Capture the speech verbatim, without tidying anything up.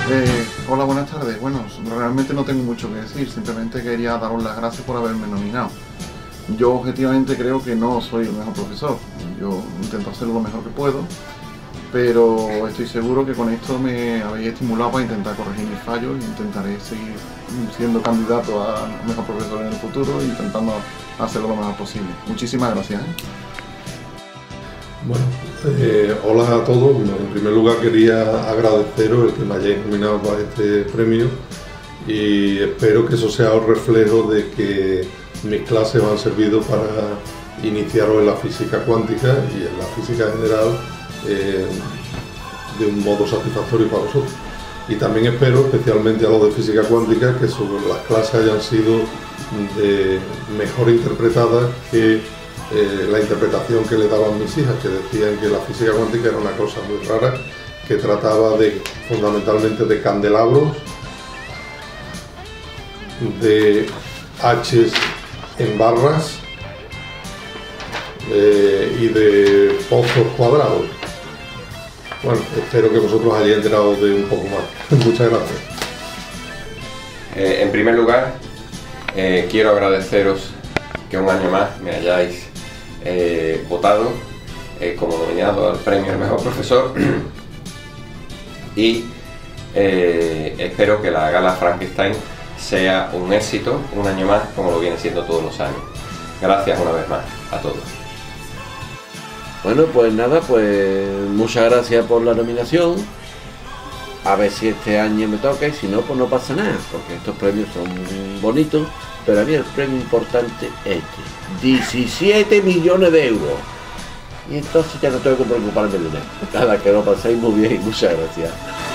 Eh, hola, buenas tardes. Bueno, realmente no tengo mucho que decir, simplemente quería daros las gracias por haberme nominado. Yo objetivamente creo que no soy el mejor profesor, yo intento hacer lo mejor que puedo, pero estoy seguro que con esto me habéis estimulado para intentar corregir mis fallos e intentaré seguir siendo candidato a mejor profesor en el futuro e intentando hacerlo lo mejor posible. Muchísimas gracias. ¿eh? Bueno, eh, hola a todos. Bueno, en primer lugar quería agradeceros el que me hayáis nominado para este premio y espero que eso sea un reflejo de que mis clases me han servido para iniciaros en la física cuántica y en la física general eh, de un modo satisfactorio para vosotros. Y también espero, especialmente a los de física cuántica, que sobre las clases hayan sido de mejor interpretadas que Eh, la interpretación que le daban mis hijas, que decían que la física cuántica era una cosa muy rara, que trataba de fundamentalmente de candelabros, de H's en barras eh, y de pozos cuadrados. Bueno, espero que vosotros hayáis enterado de un poco más. Muchas gracias. Eh, en primer lugar, eh, quiero agradeceros que un año más me hayáis Eh, votado eh, como nominado al premio al mejor profesor y eh, espero que la gala Frankenstein sea un éxito un año más, como lo viene siendo todos los años. Gracias una vez más a todos. Bueno, pues nada, pues muchas gracias por la nominación. A ver si este año me toca y si no, pues no pasa nada, porque estos premios son bonitos, pero a mí el premio importante es este, diecisiete millones de euros. Y entonces ya no tengo que preocuparme de nada. Nada, que lo paséis muy bien y muchas gracias.